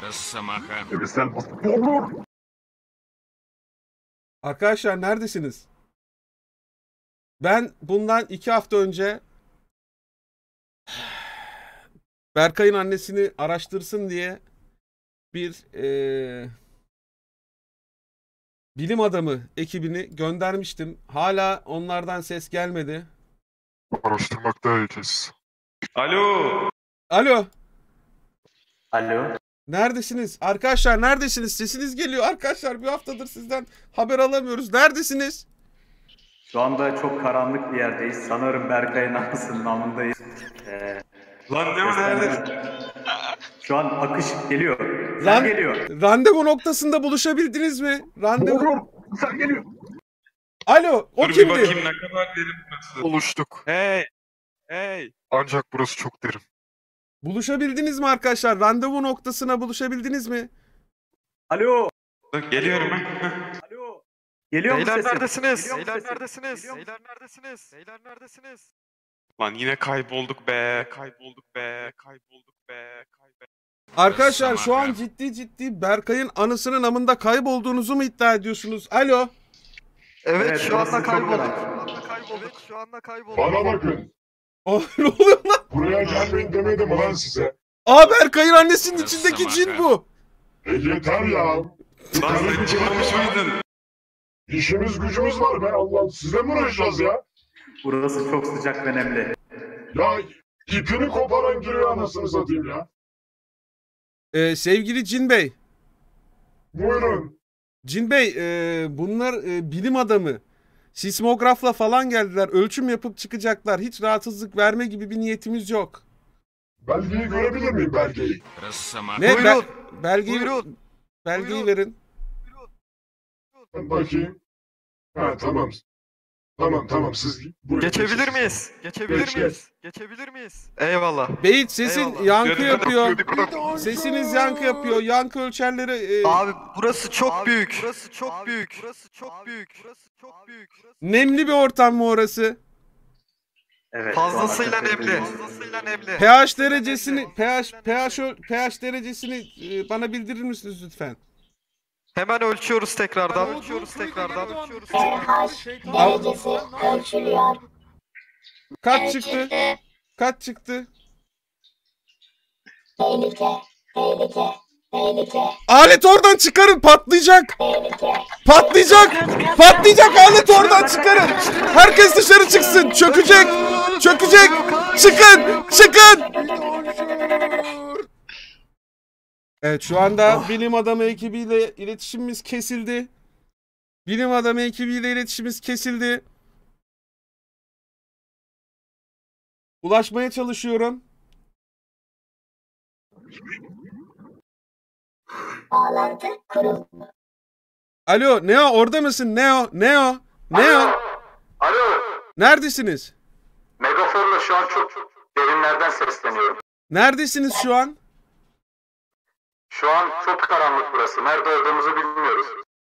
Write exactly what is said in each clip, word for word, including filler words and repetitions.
Росомаха. Arkadaşlar neredesiniz? Ben bundan iki hafta önce Berkay'ın annesini araştırsın diye bir eee, bilim adamı ekibini göndermiştim. Hala onlardan ses gelmedi. Araştırmakta herkes. Alo. Alo, Alo. neredesiniz? Arkadaşlar neredesiniz? Sesiniz geliyor arkadaşlar. Bir haftadır sizden haber alamıyoruz. Neredesiniz? Şu anda çok karanlık bir yerdeyiz. Sanırım Berkay'ın anasının namındayız. Ee, Lan ne var nerede? şu an akış geliyor. Sen Lan- geliyor. Randevu noktasında buluşabildiniz mi? Randevu... Sen geliyor. Alo, o Dur bir kimdi? bakayım ne kadar derin burası. Oluştuk. Hey. Hey. Ancak burası çok derin. Buluşabildiniz mi arkadaşlar? Randevu noktasına buluşabildiniz mi? Alo. Dur geliyorum ben. Alo. Geliyor mu Beyler sesim? neredesiniz? Geliyor mu Beyler sesim? neredesiniz? Geliyor mu? Beyler neredesiniz? Beyler neredesiniz? Lan yine kaybolduk be. Kaybolduk be. Kaybolduk be. Kaybe. Arkadaşlar şu an Ressam ciddi ciddi Berkay'ın anısının amında kaybolduğunuzu mu iddia ediyorsunuz? Alo. Evet, Evet, şu burası anda çok kaybolduk. karanlık. Şu anda kaybolduk. Evet, şu anda kaybolduk. Bana bakın. Aa, ne oluyor lan? Buraya gelmeyin demedim mi lan size? Aa, Berkay'ın annesinin içindeki cin bu. E yeter ya. Lan sen çıkmamış mıydın? İşimiz gücümüz var be Allah. Size mi uğraşacağız ya? Burası çok sıcak ve nemli. Ya ipini koparan giriyor anasını satayım ya. Ee, sevgili Cin Bey. Buyurun. Cin Bey, e, bunlar e, bilim adamı. Sismografla falan geldiler. Ölçüm yapıp çıkacaklar. Hiç rahatsızlık verme gibi bir niyetimiz yok. Belgeyi görebilir miyim belgeyi? Росомаха. Ne? Buyurun. Be- belgeyi, Buyurun. belgeyi Buyurun. verin. Bakayım. Ha tamam. Tamam tamam siz buyurun. Geçebilir miyiz? Geçebilir Geç, miyiz? Geçebilir miyiz? Eyvallah. Beyit sesin Eyvallah. yankı Dikkat yapıyor. Dikkat. Sesiniz yankı yapıyor. Yankı ölçerleri... e, Abi burası çok büyük. Burası çok büyük. Burası çok büyük. Burası çok büyük. nemli bir ortam mı orası? Evet. şu an Fazlasıyla akış nemli. yapıyoruz. Fazlasıyla nemli. pH derecesini pH pH öl- pH derecesini e, bana bildirir misiniz lütfen? Hemen ölçüyoruz tekrardan. Ölçüyoruz tekrardan. Ölçüyoruz pH derecesi ölçülüyor. Kaç çıktı? Kaç çıktı? Tehlike, tehlike, tehlike, Alet oradan çıkarın, patlayacak. tehlike. Patlayacak. Patlayacak, alet oradan çıkarın. Herkes dışarı çıksın. Çökecek. Çökecek. Çıkın. Çıkın. Evet, şu anda bilim adamı ekibiyle iletişimimiz kesildi. Bilim adamı ekibiyle iletişimimiz kesildi. Ulaşmaya çalışıyorum. Bağlantı kuruldu. Alo, Neo orada mısın? Neo, Neo, Neo. Alo, Neredesiniz? megafonla şu an çok derinlerden sesleniyorum. Neredesiniz şu an? Şu an çok karanlık burası. Nerede olduğumuzu bilmiyoruz.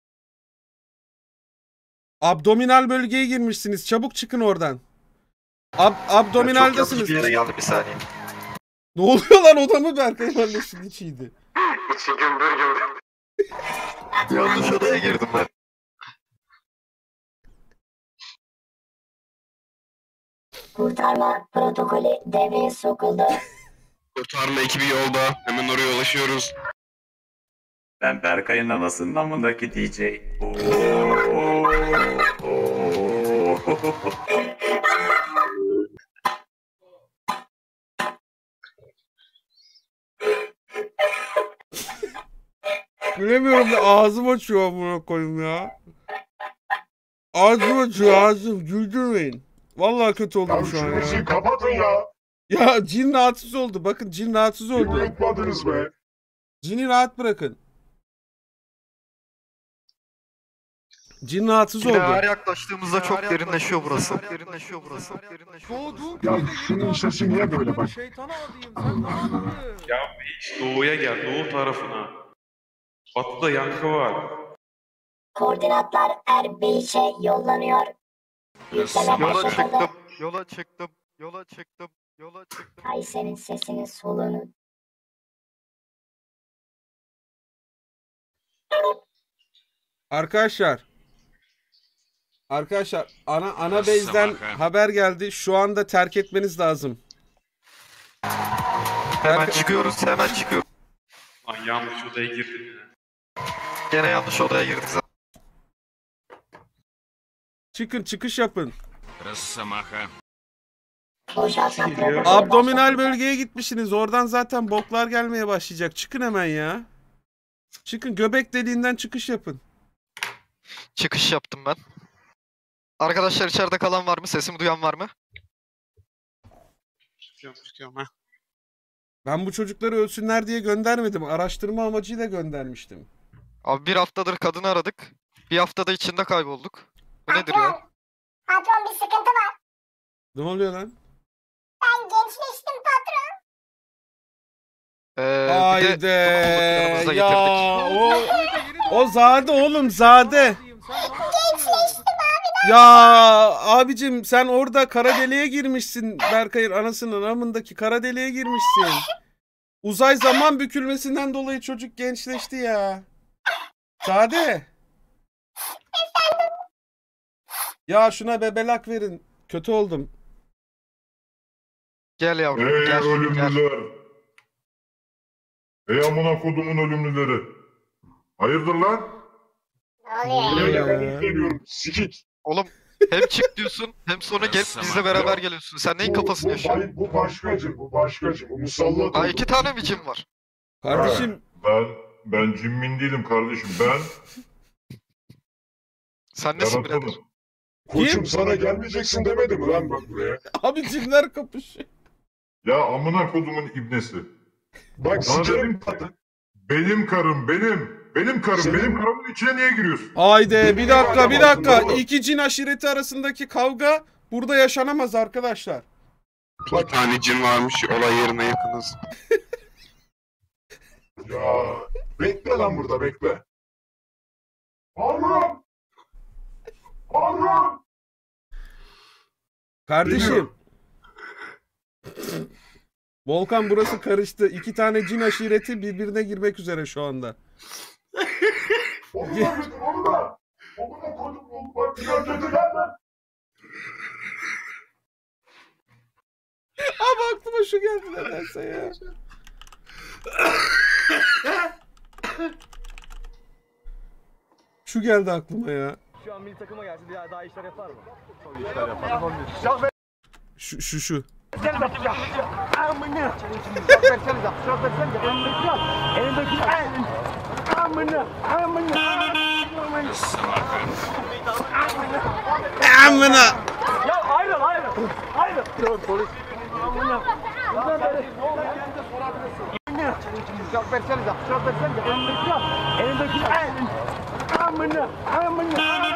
Abdominal bölgeye girmişsiniz. Çabuk çıkın oradan. Ab abdominaldasınız. bir yere geldi, bir saniye. Ne oluyor lan, odamı Berkay'ın annesinin içiydi. İçi gümbür gümbür. Yanlış odaya girdim ben. Kurtarma protokolü devreye sokuldu. Kurtarma ekibi yolda. Hemen oraya ulaşıyoruz. Ben Berkay'ın anasının namındaki D J. Gülemiyorum da ağzım açıyor amına koyayım ya. Ağzım açıyor, ağzım. Güldürmeyin. Vallahi kötü Ya oldum şu an şu müziği ya. kapatın ya. Ya cin rahatsız oldu. Bakın cin rahatsız oldu. Yürütmadınız be. Cini rahat bırakın. Cin rahatsız Yine oldu. her yaklaştığımızda çok derinleşiyor burası. Çok derinleşiyor burası. Çok derinleşiyor burası. Ya şunun sesi niye böyle bak. Ya hiç doğuya gel. Doğu tarafına. Batıda yankı var. Koordinatlar Erbil'e yollanıyor. Yükleme Yola başladı. çıktım. Yola çıktım. Yola çıktım. Yola çıktım. Ay senin sesinin soluğunu Arkadaşlar. Arkadaşlar ana ana base'den haber geldi. Şu anda terk etmeniz lazım. Hemen Berkay- çıkıyoruz, hemen çıkıyoruz. Lan yanlış odaya girdim ya. Gene yanlış odaya girdik zaten. Çıkın, çıkış yapın. Boşaltma protokolü Abdominal bölgeye gitmişsiniz. Oradan zaten boklar gelmeye başlayacak. Çıkın hemen ya. Çıkın, göbek deliğinden çıkış yapın. Çıkış yaptım ben. Arkadaşlar içeride kalan var mı? Sesimi duyan var mı? Çıkıyorum çıkıyorum ha. Ben bu çocukları ölsünler diye göndermedim. Araştırma amacıyla göndermiştim. Abi bir haftadır kadını aradık. Bir haftada içinde kaybolduk. Bu nedir ya? Patron bir sıkıntı var. Ne oluyor lan? Ben gençleştim patron. Ee, bir de Haydi dokuzluklarımızı da ya getirdik. o o Zade oğlum, Zade. Gençleştim abi. Ya abicim sen orada kara deliğe girmişsin. Berkay'ın anasının amındaki kara deliğe girmişsin. Uzay zaman bükülmesinden dolayı çocuk gençleşti ya. Zade. Ya şuna bebelak verin. Kötü oldum. Gel yavrum, Ey gel, gel. ölümlüler. Ey amına kodumun ölümlüleri. Hayırdır lan? Ne oluyor ya? Ya. Ben geliyorum. Sikik. Oğlum hem çık diyorsun hem sonra gel bizle beraber geliyorsun. Sen neyin kafasını bu, yaşıyorsun? bu, bu başkacı, bu başkacı. Bu musallat. Aa oldu. iki tane mi cin var? Kardeşim Ben, ben cimmin değilim kardeşim. Ben Sen nesin birader? yaratanım. Koçum sana gelmeyeceksin demedim mi lan bak buraya? abi cinler kapışıyor. Ya amına kodumun ibnesi. Bak Sana sikerim. Benim karım, benim. Benim karım, Senin- benim karımın içine niye giriyorsun? Haydi bir dakika bir dakika. Adamsın, İki cin aşireti arasındaki kavga burada yaşanamaz arkadaşlar. Bir tane cin varmış, olay yerine yakınız. Ya bekle lan burada bekle. Harun! Harun! Kardeşim. Volkan burası karıştı. İki tane cin aşireti birbirine girmek üzere şu anda. Onu da götür, onu da. Onu da koydum, onu bak bir daha götür gelme. Ama aklıma şu geldi nedense ya. Şu geldi aklıma ya. Şu an milli takıma gelse daha, daha işler yapar mı? Çok işler yapar. Şu şu şu. Amına. Çok versenize. Çok versenize. Elindeki al. Elindeki al. Amına. Amına. Amına. Ya ayrıl ayrıl. Ayrıl. Dur polis. Amına. Buradan beri. Amına. Çok versenize. Çok versenize. Elindeki al. Elindeki al. Amına. Amına.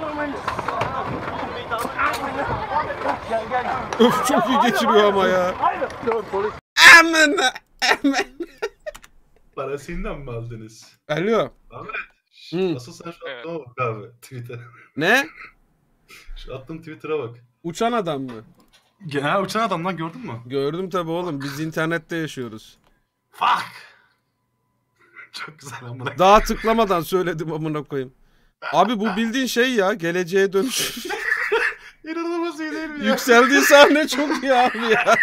Gel gel. Öf çok iyi geçiriyor ama ya. Ayrıl. Dur polis. Amına. Amına. Parasından mı aldınız? Alo. Ahmet. Hı. Asıl sen şu Evet. attıma bak abi. Twitter'a. Ne? Şu attığım Twitter'a bak. Uçan adam mı? Genel uçan adamdan gördün mü? Gördüm tabi oğlum. Biz internette yaşıyoruz. Fuck. Çok güzel amına. Daha tıklamadan söyledim amına koyayım. Abi bu bildiğin şey ya. Geleceğe dönüş. İnanılmaz iyi değil mi ya? Yükseldiği sahne çok iyi abi ya.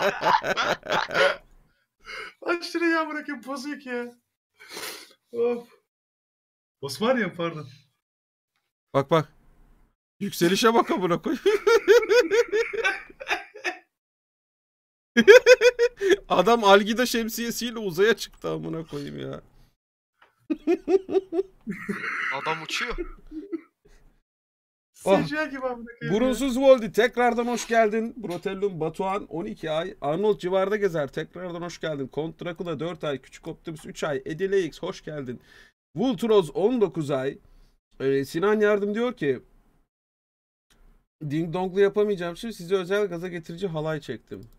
Aşırı ya bırakın bozuk ya. Of. Osmaniye pardon. Bak bak. Yükselişe bak amına koyayım. Adam algida şemsiyesiyle uzaya çıktı amına koyayım ya. Adam uçuyor. Oh. C G I gibi amına koyayım. Burunsuz Voldi tekrardan hoş geldin. Brotellum Batuhan on iki ay. Arnold civarda gezer tekrardan hoş geldin. Kont Dracula dört ay. Küçük Optimus üç ay. Edileix hoş geldin. Vulturoz on dokuz ay. Ee, Sinan Yardım diyor ki Ding Dong'lu yapamayacağım şimdi size özel gaza getirici halay çektim.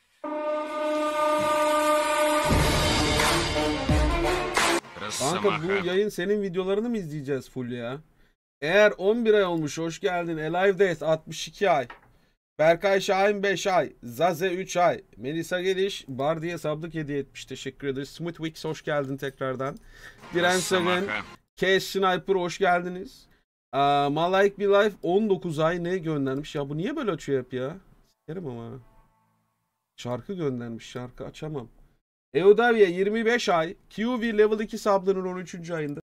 Kanka bu yayın senin videolarını mı izleyeceğiz full ya? Eğer on bir ay olmuş hoş geldin. Alive Days altmış iki ay. Berkay Şahin beş ay. Zaze üç ay. Melisa Geliş Bardi'ye sablık hediye etmiş. Teşekkür ederiz. Smooth Wix hoş geldin tekrardan. Diren Sagın Cash Sniper hoş geldiniz. Aa, Malike Be Life on dokuz ay ne göndermiş? Ya bu niye böyle açıyor hep ya? Sikerim ama. Şarkı göndermiş. Şarkı açamam. Eodavia yirmi beş ay. Q V Level iki sablının on üçüncü ayında.